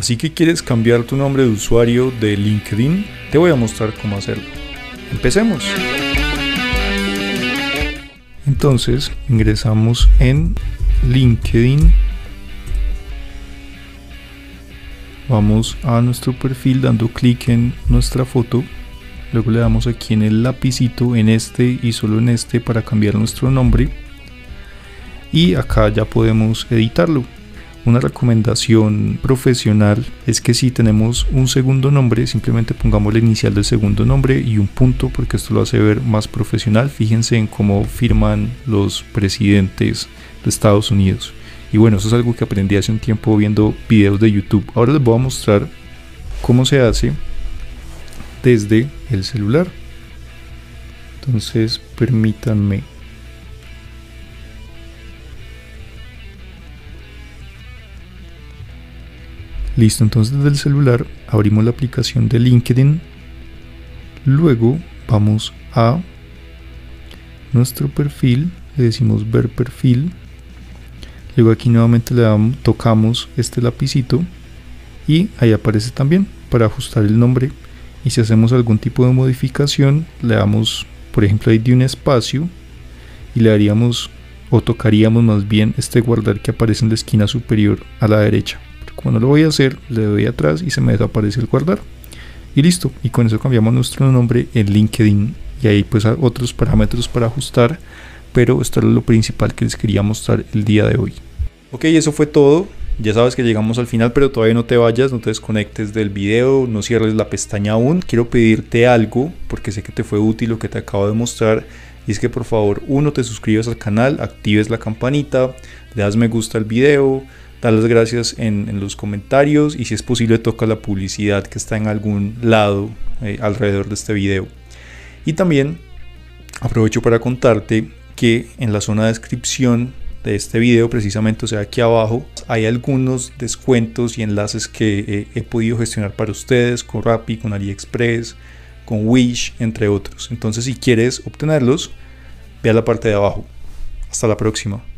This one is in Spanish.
Así que quieres cambiar tu nombre de usuario de LinkedIn, te voy a mostrar cómo hacerlo. Empecemos. Entonces ingresamos en LinkedIn, vamos a nuestro perfil dando clic en nuestra foto, luego le damos aquí en el lapicito, en este y solo en este, para cambiar nuestro nombre, y acá ya podemos editarlo. Una recomendación profesional es que si tenemos un segundo nombre, simplemente pongamos la inicial del segundo nombre y un punto, porque esto lo hace ver más profesional. Fíjense en cómo firman los presidentes de Estados Unidos. Y bueno, eso es algo que aprendí hace un tiempo viendo videos de YouTube. Ahora les voy a mostrar cómo se hace desde el celular. Entonces, permítanme. Listo, entonces desde el celular abrimos la aplicación de LinkedIn, luego vamos a nuestro perfil, le decimos ver perfil, luego aquí nuevamente tocamos este lapicito y ahí aparece también para ajustar el nombre, y si hacemos algún tipo de modificación le damos, por ejemplo, ahí de un espacio y le daríamos o tocaríamos más bien este guardar que aparece en la esquina superior a la derecha. Como no lo voy a hacer, le doy atrás y se me desaparece el guardar y listo, y con eso cambiamos nuestro nombre en LinkedIn, y ahí pues otros parámetros para ajustar, pero esto es lo principal que les quería mostrar el día de hoy. Ok, eso fue todo. Ya sabes que llegamos al final, pero todavía no te vayas, no te desconectes del video, no cierres la pestaña aún. Quiero pedirte algo porque sé que te fue útil lo que te acabo de mostrar, y es que por favor, uno, te suscribas al canal, actives la campanita, le das me gusta al video, da las gracias en los comentarios, y si es posible toca la publicidad que está en algún lado alrededor de este video. Y también aprovecho para contarte que en la zona de descripción de este video, precisamente, o sea, aquí abajo, hay algunos descuentos y enlaces que he podido gestionar para ustedes con Rappi, con AliExpress, con Wish, entre otros. Entonces, si quieres obtenerlos, ve a la parte de abajo. Hasta la próxima.